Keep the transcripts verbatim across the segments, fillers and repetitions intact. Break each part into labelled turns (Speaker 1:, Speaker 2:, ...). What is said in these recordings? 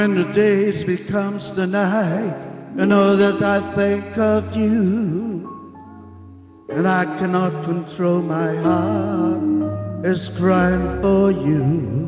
Speaker 1: When the days becomes the night, I know that I think of you, and I cannot control my heart, it's crying for you.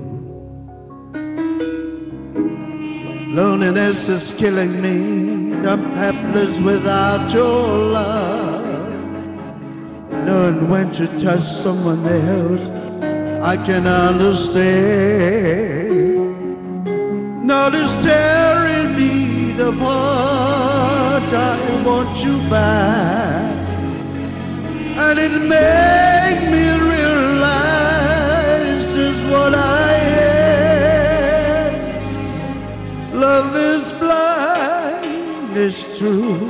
Speaker 1: Loneliness is killing me, I'm helpless without your love. Knowing when to touch someone else, I can understand. Now it's tearing me apart, I want you back. And it made me realize just what I had. Love is blind, it's true.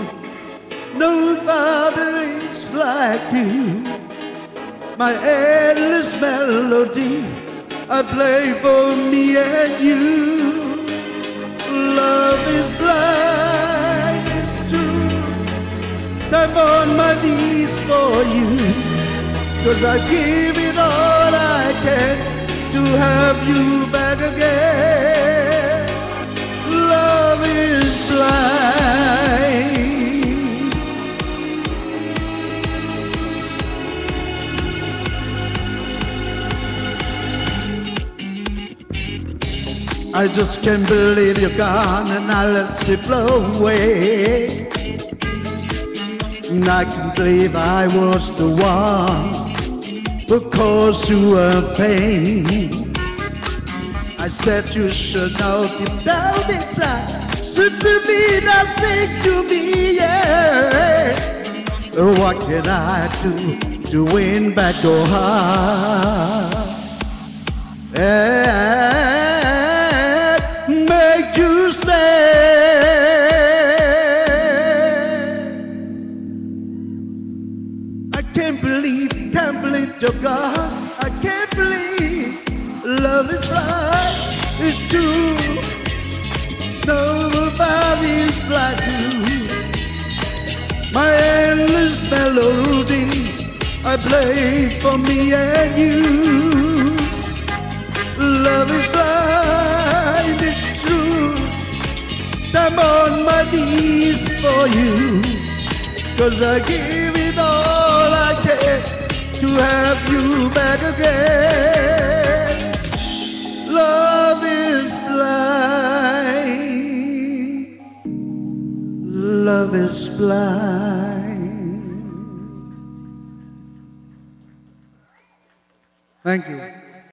Speaker 1: Nobody is like you. My endless melody I play for me and you. Love is blind, it's true. I'm on my knees for you, 'cause I give it all I can to have you back again. Love is blind. I just can't believe you're gone and I let it blow away. And I can't believe I was the one who caused you a pain. I said you should know deep down inside, should to be nothing to me, yeah. What can I do to win back your heart? Yeah. Make you stay. I can't believe, can't believe you're gone. I can't believe love is blind. It's true. Nobody's like you. My endless melody I play for me and you. Love is blind, it's true. I'm on my knees for you, 'cause I give it all I can to have you back again. Love is blind. Love is blind. Thank you.